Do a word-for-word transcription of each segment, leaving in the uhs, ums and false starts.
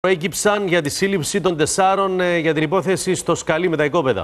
Προέκυψαν για τη σύλληψη των τεσσάρων ε, για την υπόθεση στο Σκαλί με τα οικόπεδα.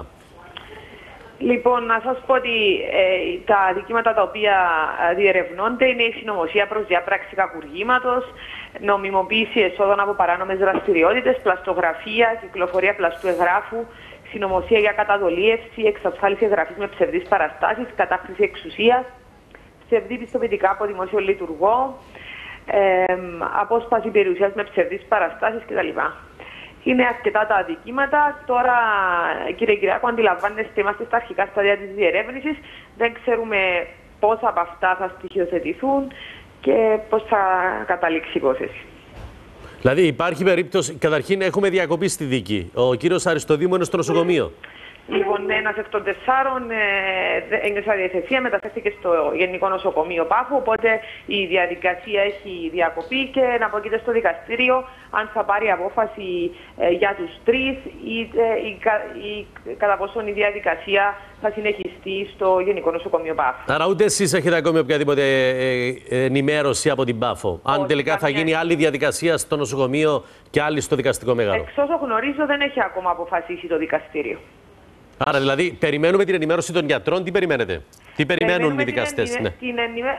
Λοιπόν, να σας πω ότι ε, τα αδικήματα τα οποία διερευνώνται είναι η συνωμοσία προς διάπραξη κακουργήματος, νομιμοποίηση εσόδων από παράνομες δραστηριότητες, πλαστογραφία, κυκλοφορία πλαστού εγγράφου, συνωμοσία για καταδολίευση, εξασφάλιση εγγραφής με ψευδείς παραστάσεις, κατάχρηση εξουσίας, ψευδή πιστοποιητικά από δημόσιο λειτουργό, ε, απόσπαση περιουσίας με ψευδείς παραστάσεις κτλ. Είναι αρκετά τα αδικήματα. Τώρα, κύριε Κυριάκο, αντιλαμβάνεστε, είμαστε στα αρχικά στάδια της διερεύνησης. Δεν ξέρουμε πόσα από αυτά θα στοιχειοθετηθούν και πώς θα καταλήξει η υπόθεση. Δηλαδή, υπάρχει περίπτωση. Καταρχήν, έχουμε διακοπή στη δίκη. Ο κύριος Αριστοδήμου είναι στο νοσοκομείο. Λοιπόν, ένας εκ των τεσσάρων ε, ένιωσε αδιαθεσία, μεταφέρθηκε στο Γενικό Νοσοκομείο Πάφου, οπότε η διαδικασία έχει διακοπεί και να αποκείται στο δικαστήριο αν θα πάρει απόφαση ε, για τους τρεις ή, ε, ή, ή κατά πόσον η διαδικασία θα συνεχιστεί στο Γενικό Νοσοκομείο Πάφου. Άρα ούτε εσείς έχετε ακόμη οποιαδήποτε ε, ε, ενημέρωση από την Πάφο. Αν Όχι, τελικά θα γίνει άλλη διαδικασία στο νοσοκομείο και άλλη στο δικαστικό μέγαρο. Εξ όσο γνωρίζω, δεν έχει ακόμα αποφασίσει το δικαστήριο. Άρα, δηλαδή, περιμένουμε την ενημέρωση των γιατρών. Τι περιμένετε, τι περιμένουν οι δικαστές? Την, ναι. την ενημέ...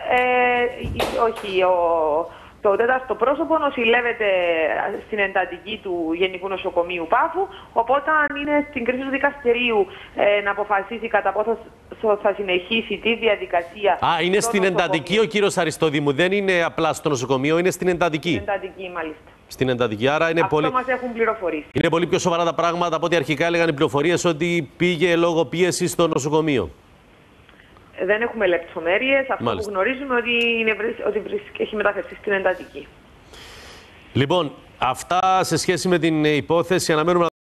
ε, όχι, ο, το τέταρτο πρόσωπο νοσηλεύεται στην εντατική του Γενικού Νοσοκομείου Πάφου, οπότε είναι στην κρίση του δικαστηρίου ε, να αποφασίσει κατά πόσο θα συνεχίσει τη διαδικασία. Α, είναι στην νοσοκομείο. Εντατική ο κύριος Αριστοδήμου, δεν είναι απλά στο νοσοκομείο, είναι στην εντατική. Στην εντατική, μάλιστα. Στην εντατική, άρα είναι Αυτό πολύ... μας έχουν πληροφορήσει. Είναι πολύ πιο σοβαρά τα πράγματα από ό,τι αρχικά έλεγαν οι πληροφορίες ότι πήγε λόγω πίεσης στο νοσοκομείο. Δεν έχουμε λεπτομέρειες. Αυτό Μάλιστα. που γνωρίζουμε ότι, είναι, ότι έχει μεταφερθεί στην εντατική. Λοιπόν, αυτά σε σχέση με την υπόθεση αναμένουμε.